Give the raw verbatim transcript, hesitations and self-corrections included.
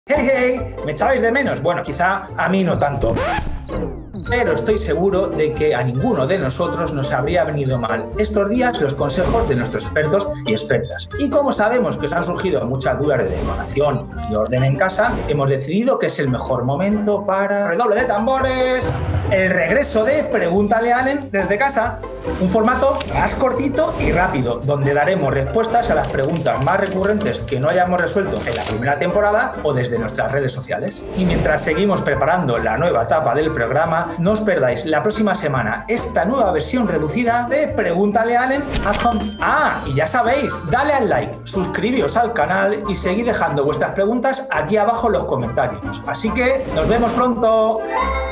¡Hey, hey! ¿Me echabais de menos? Bueno, quizá a mí no tanto. Pero estoy seguro de que a ninguno de nosotros nos habría venido mal estos días los consejos de nuestros expertos y expertas. Y como sabemos que os han surgido muchas dudas de decoración y orden en casa, hemos decidido que es el mejor momento para... ¡redoble de tambores! El regreso de Pregúntale a Allen desde casa. Un formato más cortito y rápido, donde daremos respuestas a las preguntas más recurrentes que no hayamos resuelto en la primera temporada o desde nuestras redes sociales. Y mientras seguimos preparando la nueva etapa del programa, no os perdáis la próxima semana esta nueva versión reducida de Pregúntale a Allen at Home. Ah, y ya sabéis, dale al like, suscribíos al canal y seguid dejando vuestras preguntas aquí abajo en los comentarios. Así que nos vemos pronto.